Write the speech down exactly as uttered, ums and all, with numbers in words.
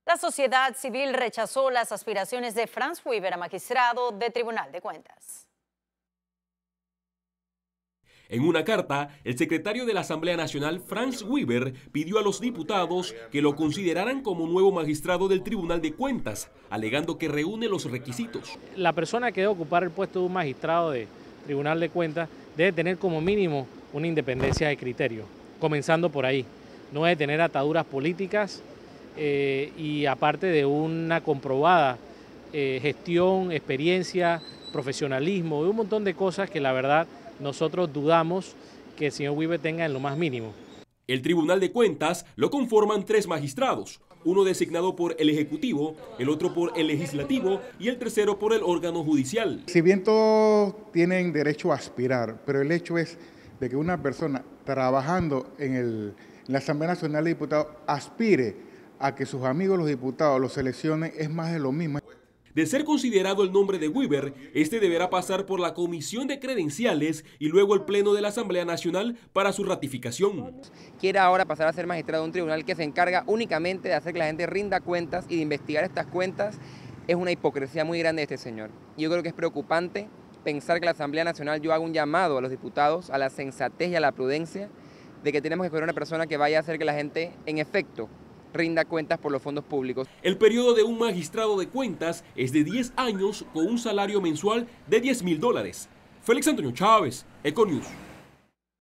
La sociedad civil rechazó las aspiraciones de Franz Weber a magistrado de Tribunal de Cuentas. En una carta, el secretario de la Asamblea Nacional, Franz Weber, pidió a los diputados que lo consideraran como nuevo magistrado del Tribunal de Cuentas, alegando que reúne los requisitos. La persona que debe ocupar el puesto de un magistrado de Tribunal de Cuentas debe tener como mínimo una independencia de criterio, comenzando por ahí. No debe tener ataduras políticas eh, y aparte de una comprobada eh, gestión, experiencia, profesionalismo, y un montón de cosas que la verdad nosotros dudamos que el señor Weber tenga en lo más mínimo. El Tribunal de Cuentas lo conforman tres magistrados, uno designado por el Ejecutivo, el otro por el Legislativo y el tercero por el órgano judicial. Si bien todos tienen derecho a aspirar, pero el hecho es de que una persona trabajando en, el, en la Asamblea Nacional de Diputados aspire a que sus amigos los diputados lo seleccionen es más de lo mismo. De ser considerado el nombre de Weber, este deberá pasar por la Comisión de Credenciales y luego el Pleno de la Asamblea Nacional para su ratificación. Quiere ahora pasar a ser magistrado de un tribunal que se encarga únicamente de hacer que la gente rinda cuentas y de investigar estas cuentas. Es una hipocresía muy grande de este señor. Yo creo que es preocupante pensar que la Asamblea Nacional yo haga un llamado a los diputados a la sensatez y a la prudencia de que tenemos que escoger una persona que vaya a hacer que la gente, en efecto, rinda cuentas por los fondos públicos. El periodo de un magistrado de cuentas es de diez años con un salario mensual de diez mil dólares. Félix Antonio Chávez, Econews.